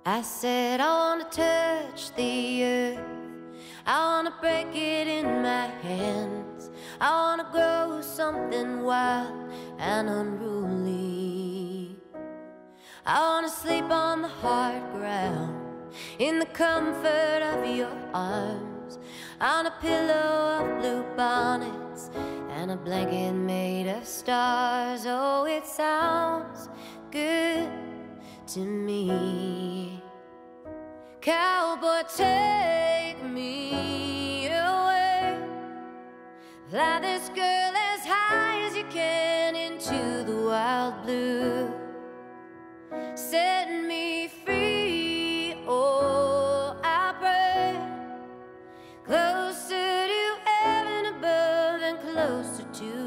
I said I wanna touch the earth, I wanna break it in my hands, I wanna grow something wild and unruly. I wanna sleep on the hard ground in the comfort of your arms, on a pillow of blue bonnets and a blanket made of stars. Oh, it sounds good to me. Cowboy, take me away, fly this girl as high as you can into the wild blue. Set me free, oh, I pray, closer to heaven above and closer to